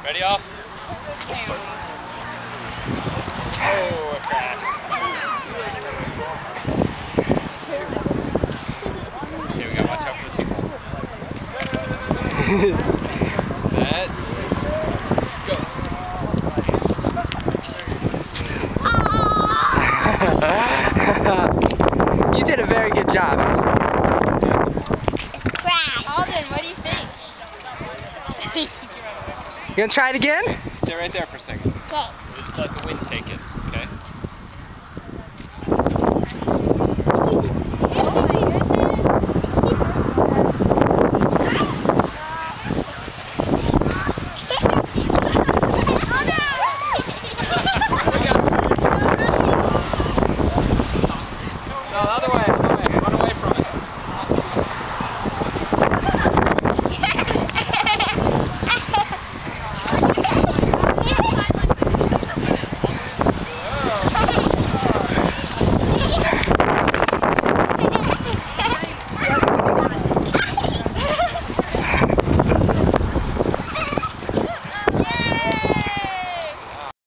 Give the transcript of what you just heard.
Ready, Oss? Oh, it crashed. Okay, we gotta watch out for the people. Set. Go. You did a very good job, Austin. Alden, what do you think? You gonna try it again? Stay right there for a second. Okay. We'll just let the wind take it.